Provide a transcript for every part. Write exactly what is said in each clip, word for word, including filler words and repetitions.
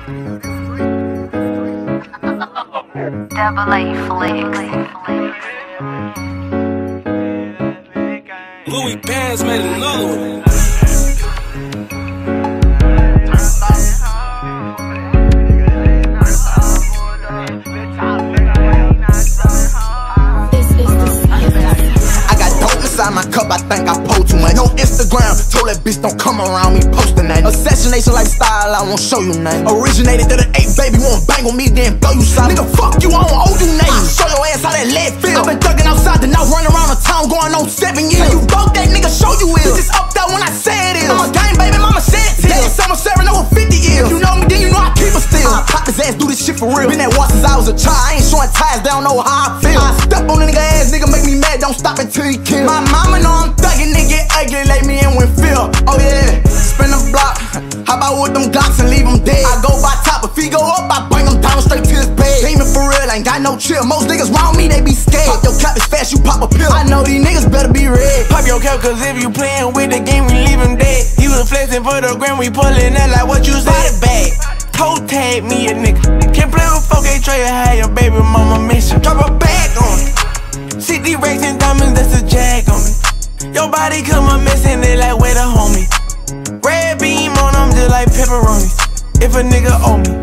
Double A Flex. Louis Paz made another one. My cup, I think I pulled too much. No Instagram, told that bitch don't come around me posting that. Assassination lifestyle, I won't show you nothing. Originated to the eight, baby, won't bang on me, then blow you something. Nigga, fuck you, I don't owe you names. Show your ass how that lead feel. I been thugging outside, then I run around the town going on seven years. Say you broke that nigga, show you ill. This is up there when I say it is. I'm a game, baby, mama said it. Daddy summer serving over fifty years. If you know me, then you know I keep it still. I pop his ass, do this shit for real. Been that once since I was a child, I ain't showing ties, they don't know how I feel. I step on a nigga ass, nigga make me mad, don't stop until he kill. My mama know I'm thuggin', nigga, ugly, like me and Winfield. Oh yeah, spin the block. How about with them Glocks and leave them dead? I go by top, if he go up, I bring him down straight to his bed. Demon for real, ain't got no chill. Most niggas round me, they be scared. Pop your cap as fast, you pop a pill. I know these niggas better be red. Pop your cap, cause if you playin' with the game, we leave him dead. You was flexin' for the gram, we pullin' that like what you said. Body bag, toe tag me a nigga. Can't play with four K Trey, had your baby mama miss you. Drop a bag on it. See these racks and diamonds, that's a jag on me. Your body come up missing, they like where the homie. Red beam on them just like pepperonis. If a nigga owe me.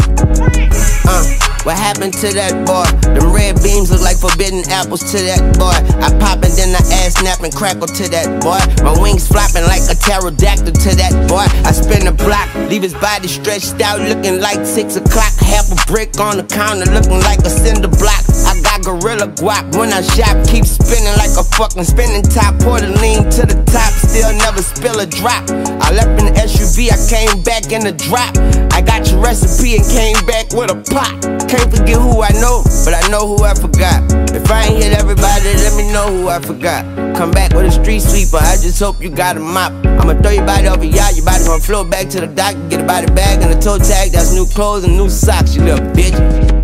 Uh, what happened to that boy? Them red beams look like forbidden apples to that boy. I pop and then I ass snap and crackle to that boy. My wings flopping like a pterodactyl to that boy. I spin the block, leave his body stretched out, looking like six o'clock. Half a brick on the counter, looking like a cinder block. I got gorilla guap when I shop, keep spinning like a fucking spinning top. Pour the lean to the top, still never spill a drop. I left in the S U V, I came back in the drop. I got your recipe and came back with a pot. Can't forget who I know, but I know who I forgot. If I ain't hit everybody, let me know who I forgot. Come back with a street sweeper, I just hope you got a mop. I'ma throw your body over y'all, your body gonna float back to the dock. Get a body bag and a toe tag, that's new clothes and new socks, you little bitch.